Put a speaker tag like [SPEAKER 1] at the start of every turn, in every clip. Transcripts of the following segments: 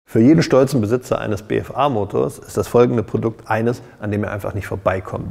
[SPEAKER 1] Für jeden stolzen Besitzer eines BFA-Motors ist das folgende Produkt eines, an dem er einfach nicht vorbeikommt.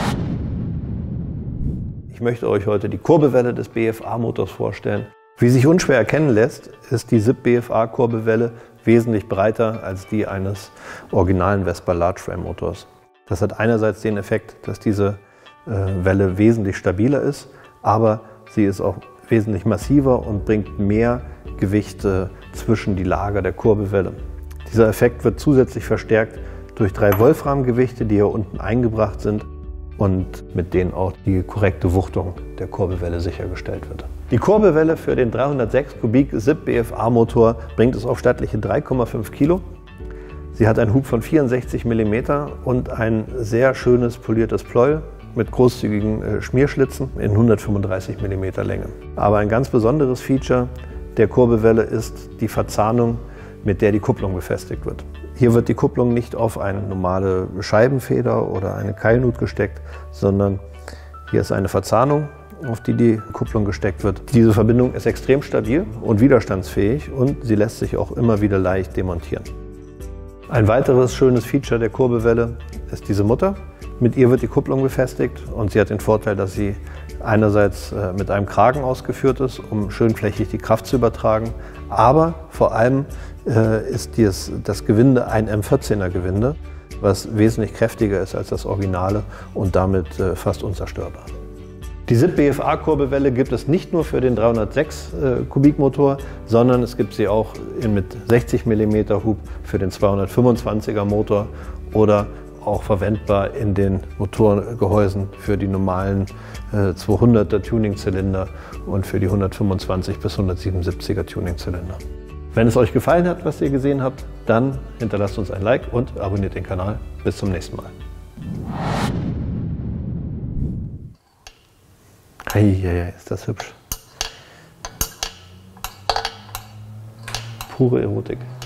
[SPEAKER 1] Ich möchte euch heute die Kurbelwelle des BFA-Motors vorstellen. Wie sich unschwer erkennen lässt, ist die SIP BFA-Kurbelwelle wesentlich breiter als die eines originalen Vespa Large Frame Motors. Das hat einerseits den Effekt, dass diese Welle wesentlich stabiler ist, aber sie ist auch wesentlich massiver und bringt mehr Gewicht zwischen die Lager der Kurbelwelle. Dieser Effekt wird zusätzlich verstärkt durch 3 Wolframgewichte, die hier unten eingebracht sind und mit denen auch die korrekte Wuchtung der Kurbelwelle sichergestellt wird. Die Kurbelwelle für den 306 Kubik SIP BFA Motor bringt es auf stattliche 3,5 Kilo. Sie hat einen Hub von 64 mm und ein sehr schönes poliertes Pleuel mit großzügigen Schmierschlitzen in 135 mm Länge. Aber ein ganz besonderes Feature der Kurbelwelle ist die Verzahnung, mit der die Kupplung befestigt wird. Hier wird die Kupplung nicht auf eine normale Scheibenfeder oder eine Keilnut gesteckt, sondern hier ist eine Verzahnung, auf die die Kupplung gesteckt wird. Diese Verbindung ist extrem stabil und widerstandsfähig und sie lässt sich auch immer wieder leicht demontieren. Ein weiteres schönes Feature der Kurbelwelle ist diese Mutter. Mit ihr wird die Kupplung befestigt und sie hat den Vorteil, dass sie einerseits mit einem Kragen ausgeführt ist, um schön flächig die Kraft zu übertragen, aber vor allem ist das Gewinde ein M14er Gewinde, was wesentlich kräftiger ist als das Originale und damit fast unzerstörbar. Die SIP BFA Kurbelwelle gibt es nicht nur für den 306 Kubik Motor, sondern es gibt sie auch mit 60 mm Hub für den 225er Motor oder auch verwendbar in den Motorgehäusen für die normalen 200er Tuningzylinder und für die 125 bis 177er Tuningzylinder. Wenn es euch gefallen hat, was ihr gesehen habt, dann hinterlasst uns ein Like und abonniert den Kanal. Bis zum nächsten Mal. Eieiei, ist das hübsch. Pure Erotik.